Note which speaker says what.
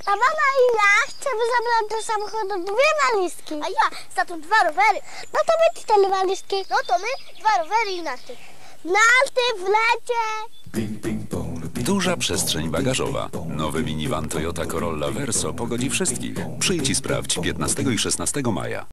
Speaker 1: A mama i ja chcemy zabrać do samochodu 2 walizki.
Speaker 2: A ja za to 2 rowery.
Speaker 1: No to my 4 walizki.
Speaker 2: No to my 2 rowery i narty.
Speaker 1: Narty w lecie.
Speaker 3: Duża przestrzeń bagażowa. Nowy minivan Toyota Corolla Verso pogodzi wszystkich. Przyjdź i sprawdź 15 i 16 maja.